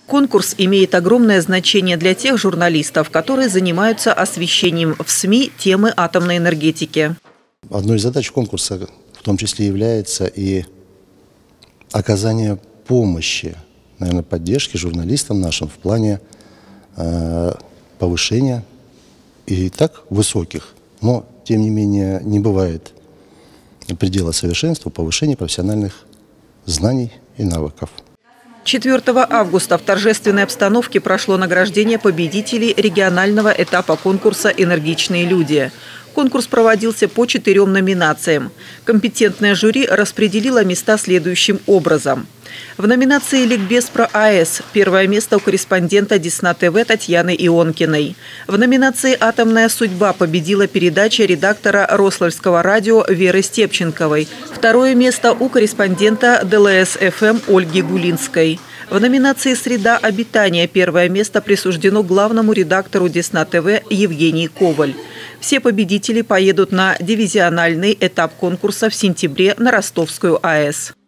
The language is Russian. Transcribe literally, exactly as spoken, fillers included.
Конкурс имеет огромное значение для тех журналистов, которые занимаются освещением в СМИ темы атомной энергетики. Одной из задач конкурса в том числе является и оказание помощи, наверное, поддержки журналистам нашим в плане э, повышения и так высоких, но тем не менее не бывает предела совершенства, повышения профессиональных знаний и навыков. четвёртого августа в торжественной обстановке прошло награждение победителей регионального этапа конкурса «Энергичные люди». Конкурс проводился по четырем номинациям. Компетентное жюри распределило места следующим образом. В номинации «Ликбез про АЭС» первое место у корреспондента Десна-ТВ Татьяны Ионкиной. В номинации «Атомная судьба» победила передача редактора Рославльского радио Веры Степченковой. Второе место у корреспондента ДЛС-ФМ Ольги Гулинской. В номинации «Среда обитания» первое место присуждено главному редактору Десна-ТВ Евгении Коваль. Все победители поедут на дивизиональный этап конкурса в сентябре на Ростовскую АЭС.